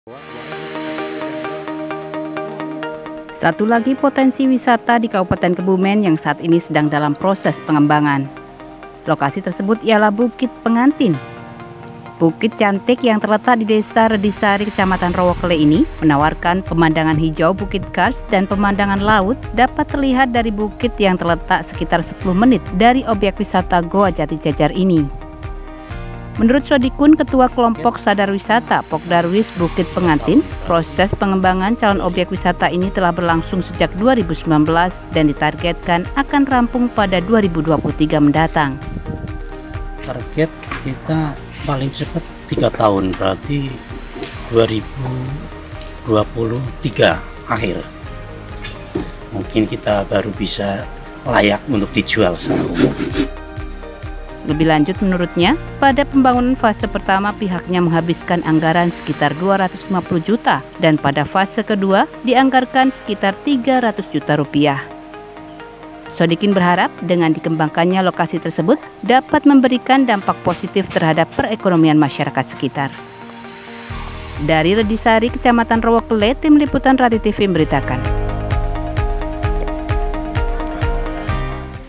Satu lagi potensi wisata di Kabupaten Kebumen yang saat ini sedang dalam proses pengembangan. Lokasi tersebut ialah Bukit Pengantin. Bukit cantik yang terletak di Desa Redisari, Kecamatan Rowokle ini menawarkan pemandangan hijau Bukit Kars dan pemandangan laut dapat terlihat dari bukit yang terletak sekitar 10 menit dari objek wisata Goa Jati Jajar ini. Menurut Sodikun, Ketua Kelompok Sadar Wisata Pokdarwis Bukit Pengantin, proses pengembangan calon objek wisata ini telah berlangsung sejak 2019 dan ditargetkan akan rampung pada 2023 mendatang. Target kita paling cepat 3 tahun, berarti 2023 akhir. Mungkin kita baru bisa layak untuk dijual sahur. Lebih lanjut menurutnya, pada pembangunan fase pertama pihaknya menghabiskan anggaran sekitar 250 juta dan pada fase kedua dianggarkan sekitar 300 juta rupiah. Sodikin berharap dengan dikembangkannya lokasi tersebut dapat memberikan dampak positif terhadap perekonomian masyarakat sekitar. Dari Redisari, Kecamatan Rowokle, Tim Liputan Rati TV memberitakan.